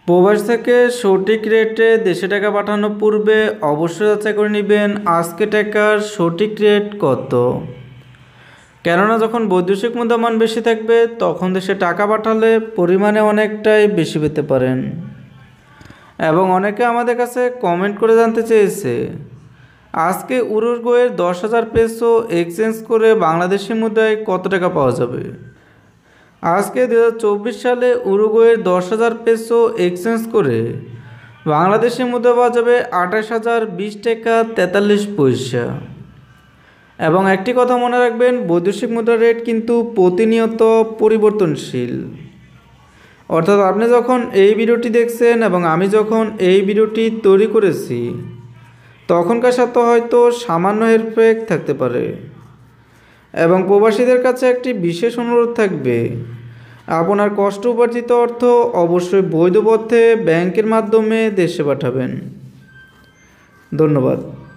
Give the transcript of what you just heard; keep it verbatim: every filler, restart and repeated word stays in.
প্রবাস থেকে সঠিক রেটে দেশে টাকা পাঠানোর পূর্বে অবশ্যই যাচাই করে নেবেন আজকে টাকার সঠিক রেট কত। কেননা যখন বৈদেশিক মুদ্রা মান বেশি থাকবে তখন দেশে টাকা পাঠালে পরিমাণে অনেকটাই বেশি পেতে পারেন। এবং অনেকে আমাদের কাছে কমেন্ট করে জানতে চেয়েছে আজকে উরুগুয়ের দশ হাজার পেসো এক্সচেঞ্জ করে বাংলাদেশি মুদ্রায় কত টাকা পাওয়া যাবে। আজকে দু হাজার চব্বিশ সালে উরুগুয়ের দশ হাজার পেসো এক্সচেঞ্জ করে বাংলাদেশি মুদ্রা পাওয়া যাবে আঠাশ হাজার বিশ টাকা তেতাল্লিশ পয়সা। এবং একটি কথা মনে রাখবেন, বৈদেশিক মুদ্রার রেট কিন্তু প্রতিনিয়ত পরিবর্তনশীল। অর্থাৎ আপনি যখন এই ভিডিওটি দেখছেন এবং আমি যখন এই ভিডিওটি তৈরি করেছি তখনকার সাথে হয়তো সামান্য হেরফের থাকতে পারে। এবং প্রবাসীদের কাছে একটি বিশেষ অনুরোধ থাকবে, আপনার কষ্ট উপার্জিত অর্থ অবশ্যই বৈধ পথে ব্যাংকের মাধ্যমে দেশে পাঠাবেন। ধন্যবাদ।